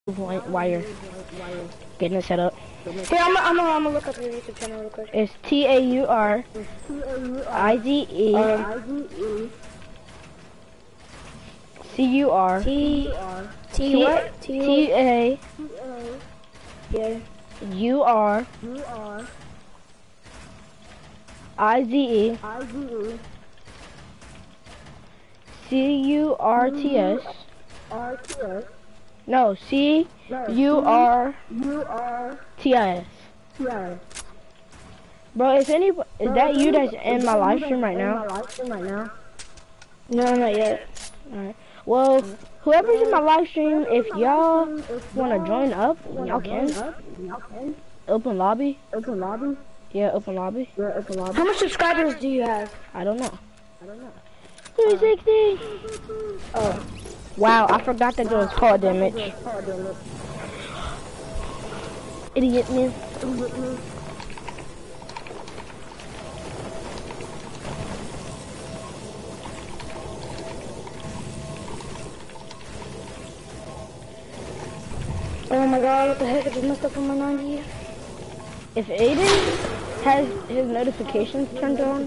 while you're getting it set up. Hey, I'm gonna look up your YouTube channel real quick. It's TAURIZE CUR CURTS. No, CURTIS. Bro, is that you that's in my live stream right now? No, not yet. Alright. Well, whoever's in my live stream, if y'all wanna join up, y'all can. Open lobby. Yeah, open lobby. How much subscribers do you have? I don't know. 360. Oh. Wow, I forgot that there was fall damage. Idiot man. Oh my god, what the heck? I just messed up on my 90. If Aiden has his notifications turned on,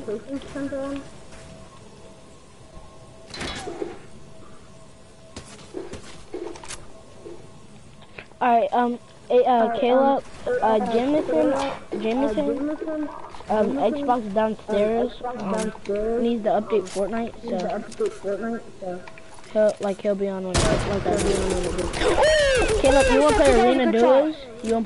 alright, Caleb, Jameson, Xbox downstairs, needs to update Fortnite, so he'll be on one. Caleb, you wanna play arena duos?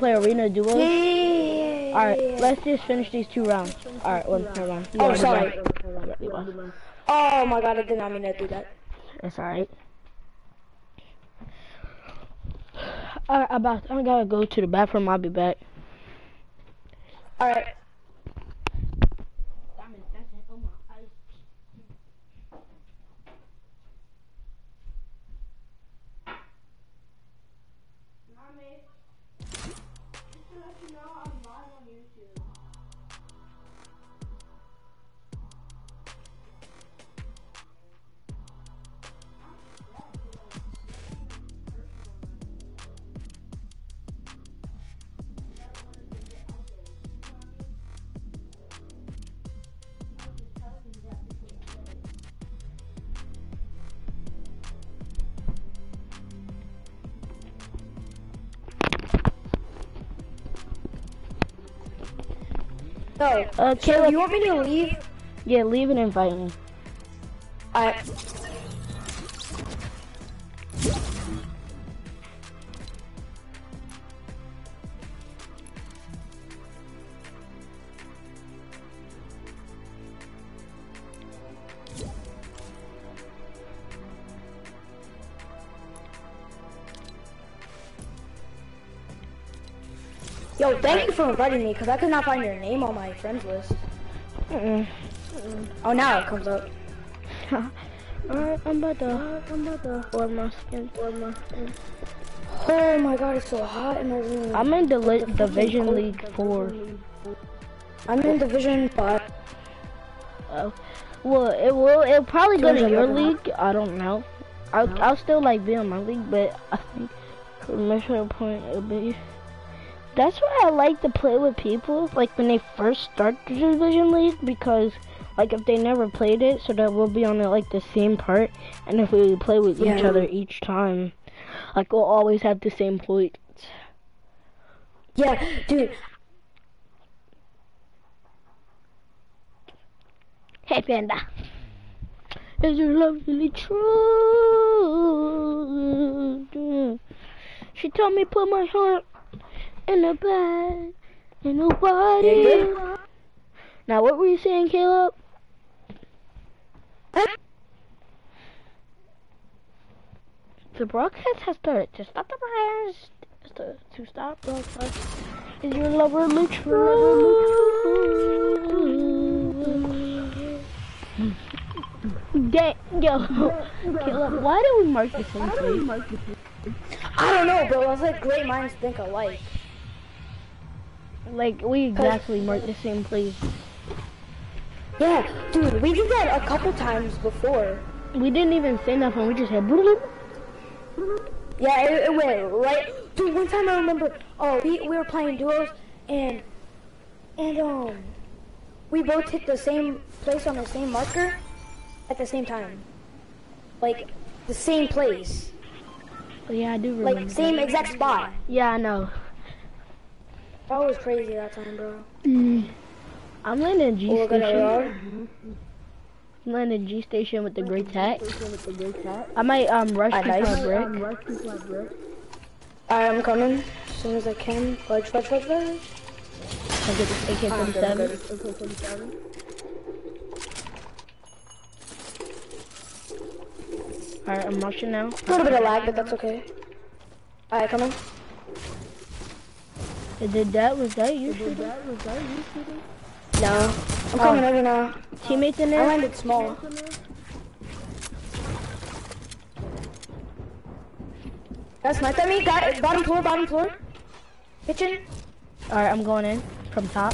Yeah. Alright, let's just finish these 2 rounds. Alright, well, never mind. Oh, sorry. Oh my god, I did not mean to do that. It's alright. I gotta go to the bathroom. I'll be back. Alright. No. Caleb, you want me to leave? Yeah, leave and invite me. Alright. Yo, thank you for inviting me, because I could not find your name on my friends list. Oh, now it comes up. Alright, I'm about to warm my skin. Oh my god, it's so hot in my room. I'm in Division League 4. I'm in Division 5. Oh. Well, it'll probably go to your league. I don't know. I'll still be on my league, but I think for the measure point it'll be. That's why I like to play with people, when they first start the Division League, because, if they never played it, so that we'll be on, the same part, and if we play with each other each time, we'll always have the same points. Yeah, dude. Hey, Panda. Is your love really true? She told me put my heart in a bag, and nobody. Now, what were you saying, Caleb? The broadcast has started. To stop the broadcast. To stop broadcast. Is your love really true? Yo, Caleb, why do we mark the same place? I don't know, bro. I was great minds think alike. We exactly marked the same place. Yeah, dude, we did that a couple times before. We didn't even say nothing, we just had bloop. Yeah, it went right. Dude, one time I remember. Oh, we were playing duos, and we both hit the same place on the same marker at the same time. Like the same place. But yeah, I do remember. Like same exact spot. Yeah, I know. That was crazy that time, bro. I'm landing G station. I'm landing G station with the great tack. I might rush to my brick. I'm coming as soon as I can. Fudge. I'll get this AK-47. Alright, I'm rushing now. A little bit of lag, but that's okay. Alright, coming. Was that you shooting? No. I'm coming over now. Teammates in there? I landed small. That sniped at me. Got bottom floor. Kitchen. Alright, I'm going in from top.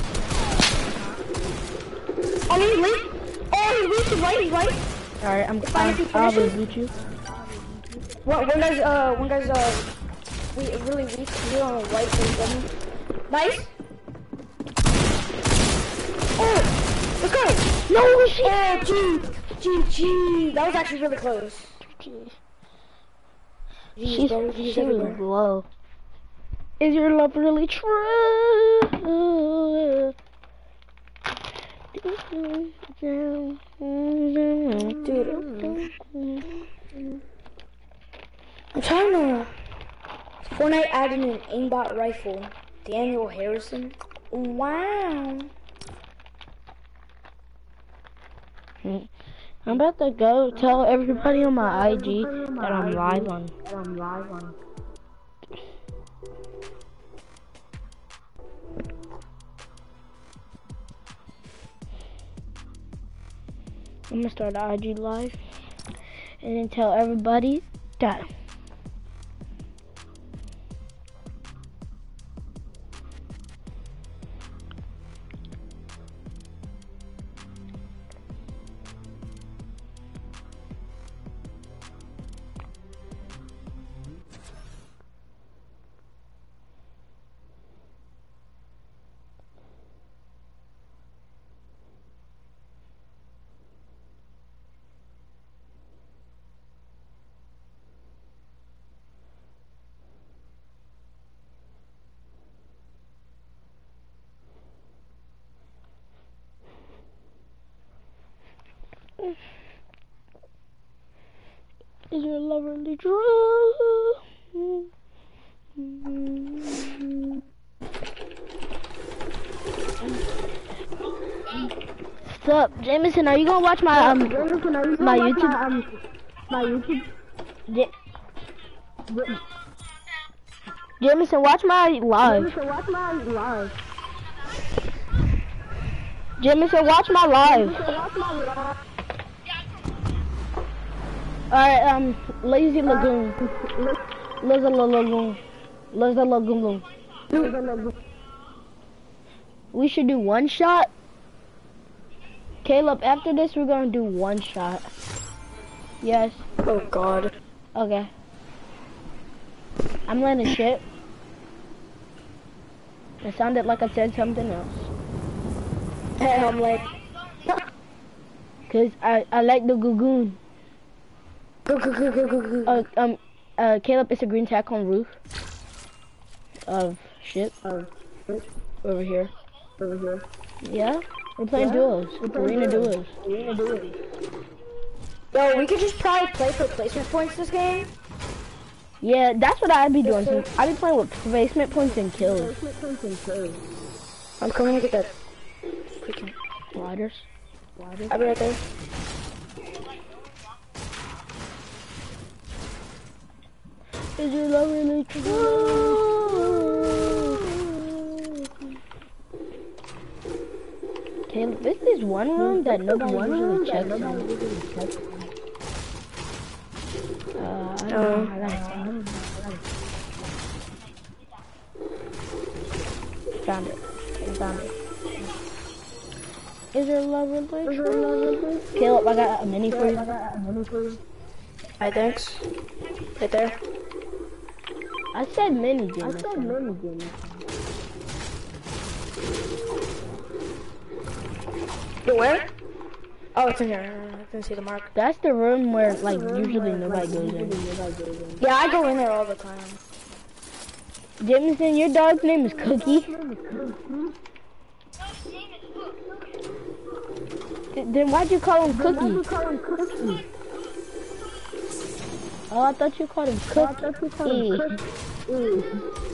Oh, he's weak. Oh, he's right. Alright, I'll loot you. One guy's really weak. He's on the right. Nice. Oh, let's go. No shit. Oh, GG. That was actually really close. She was low. Is your love really true? Dude, I'm trying to. Fortnite added an aimbot rifle. Daniel Harrison. Wow. I'm about to go tell everybody on my IG that I'm live on. I'm gonna start the IG live and then tell everybody that is your love really true? What's up, Jameson? Are you gonna watch my my YouTube? Jameson, watch my live. Jameson, watch my live. Alright, Lazy Lagoon. Lazy Lagoon. We should do one shot. Caleb, after this we're gonna do one shot. Yes. Oh god. Okay. I'm landing shit. It sounded like I said something else. And I'm like, cause I like the Gogoon. Go. Caleb, it's a green tack on roof of shit. Over here. Yeah, we're playing duos. Arena duos. Yo, we could just probably play for placement points this game. Yeah, that's what I'd be doing. I'd be playing with placement points and kills. I'm coming to get that freaking Gliders. I'll be right there. Is your love really true? Caleb, this is one room that nobody usually checks in. I don't know. Found it. Is your love really true? Caleb, I got a mini for you. Alright, thanks. Right there. I said mini Jameson. Yo, where? Oh, it's in here. I can see the mark. That's the room where like usually nobody goes in. Yeah, I go in there all the time. Jameson, your dog's name is Cookie. Then why'd you call him Cookie? Oh, I thought you called him Cookie.